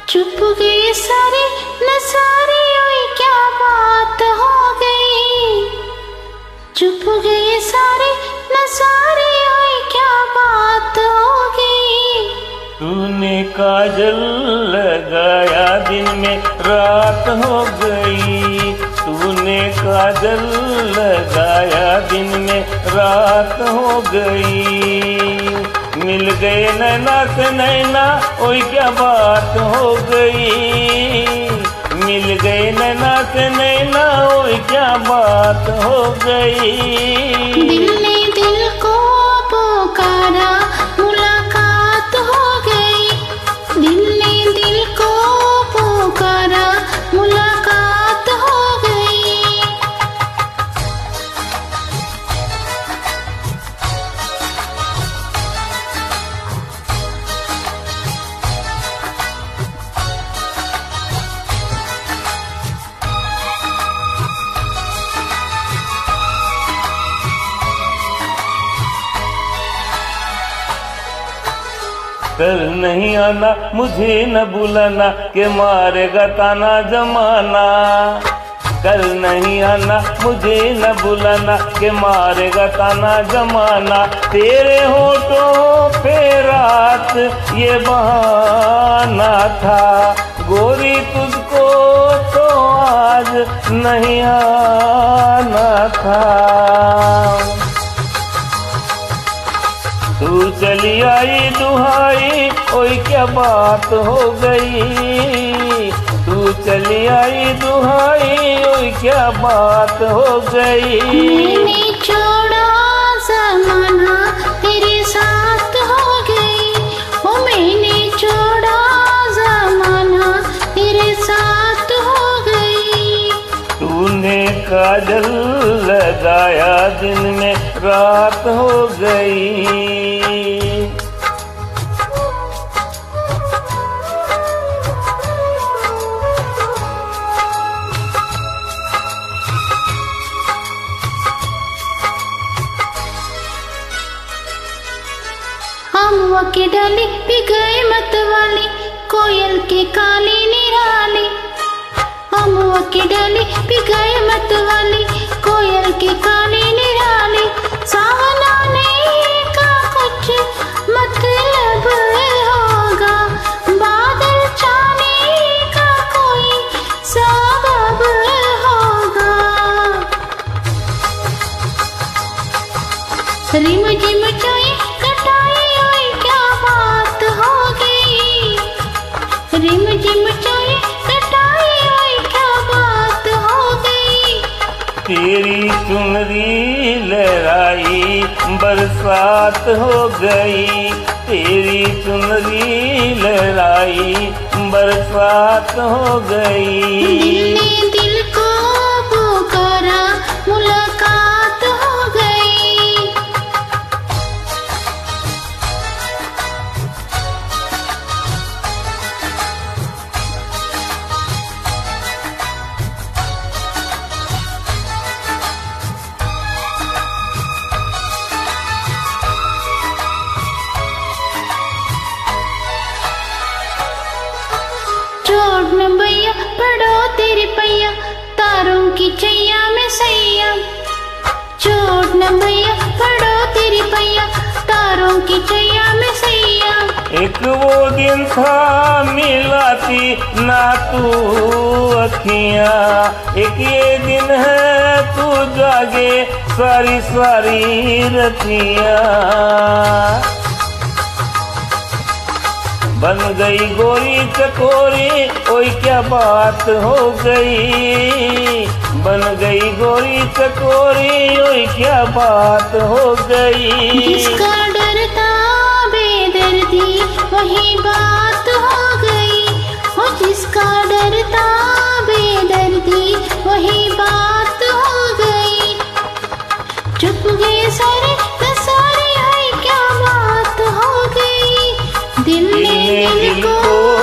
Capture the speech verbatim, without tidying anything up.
चुप गए सारे नसारे, ओए क्या बात हो गई। चुप गए सारे नसारे, ओए क्या बात हो गई। तूने काजल लगाया दिन में रात हो गई। तूने काजल लगाया दिन में रात हो गई। मिल गए नैना से नैना, ओए क्या बात हो गई। मिल गए नैना से नैना, ओए क्या बात हो गई। दिल ने दिल को पुकारा, मुलाकात हो गई। दिल ने दिल को पुकारा, मुलाकात हो गई। कल नहीं आना मुझे न बुलाना, के मारेगा ताना जमाना। कल नहीं आना मुझे न बुलाना, के मारेगा ताना जमाना। तेरे होठों पे रात ये बहाना था, गोरी तुझको तो आज नहीं आना था। तू चली आई दुहाई, ओए क्या बात हो गई। तू चली आई दुहाई, ओए क्या बात हो गई। मैंने छोड़ा ज़माना, तेरे साथ हो गई। ओ मैंने छोड़ा ज़माना, तेरे साथ हो गई। तूने काजल लगाया दिन में रात हो गई। अमुआ के डाली पे गए मत वाली, कोयल के काली निराली। अमुआ के डाली पे गए मत वाली, कोयल के काली निराली। सावन आने का कुछ मतलब होगा, बादल छाने का कोई सबब होगा। रिम झिम चाय कटाई, ओए क्या बात हो गई। रिम झिम चाय कटाई, ओए क्या बात हो गई। तेरी चुनरी लहराई बरसात हो गई। तेरी चुनरी लहराई बरसात हो गई। दिल ने दिल को पुकारा, मुलाकात हो गई। छोड़ न भैया पड़ो तेरे पैया, तारों की छैया में सैया। छोड़ न भैया पड़ो तेरी पैया, तारों की छैया में सैया। एक वो दिन था मिलाती ना तू अखियाँ, एक ये दिन है तू जागे सारी सारी रतियाँ। बन गई गोरी चकोरी, ओए क्या बात हो गई। बन गई गोरी चकोरी, ओए क्या बात हो गई। जिसका डर था बेदर्दी, वही बात हो गई। ओ जिसका डर था बेदर्दी, वही बात हो गई। चुप गए सारे नसारे, ओए क्या बात हो गई। दिल ने दिल को